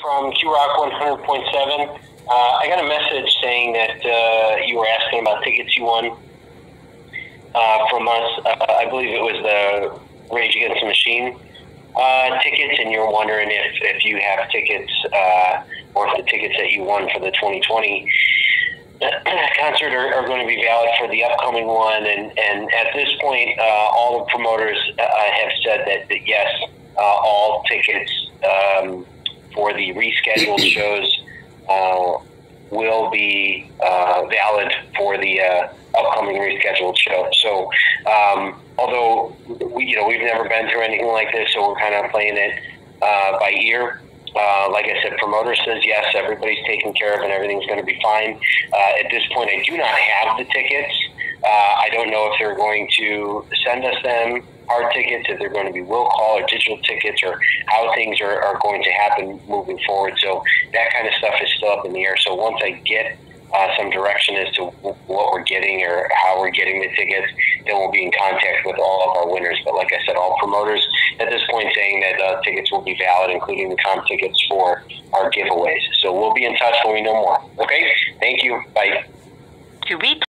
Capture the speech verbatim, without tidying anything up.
from Q Rock one hundred point seven. Uh, I got a message saying that uh, you were asking about tickets you won uh, from us. Uh, I believe it was the Rage Against the Machine uh, tickets, and you're wondering if, if you have tickets uh, or if the tickets that you won for the twenty twenty concert are, are going to be valid for the upcoming one. And, and at this point, uh, all the promoters uh, have said that, that yes, uh, all tickets um, for the rescheduled shows uh, will be uh, valid for the uh, upcoming rescheduled show. So, um, although we, you know, we've never been through anything like this, so we're kind of playing it uh, by ear. Uh, like I said, promoter says yes, everybody's taken care of and everything's going to be fine. Uh, at this point, I do not have the tickets. Uh, I don't know if they're going to send us them, hard tickets, if they're going to be will call or digital tickets, or how things are, are going to happen moving forward. So that kind of stuff is still up in the air. So once I get uh, some direction as to what we're getting or how we're getting the tickets, then we'll be in contact with all of our winners. But like I said, all promoters at this point saying that uh, tickets will be valid, including the comp tickets for our giveaways. So we'll be in touch when we know more. Okay? Thank you. Bye. To replay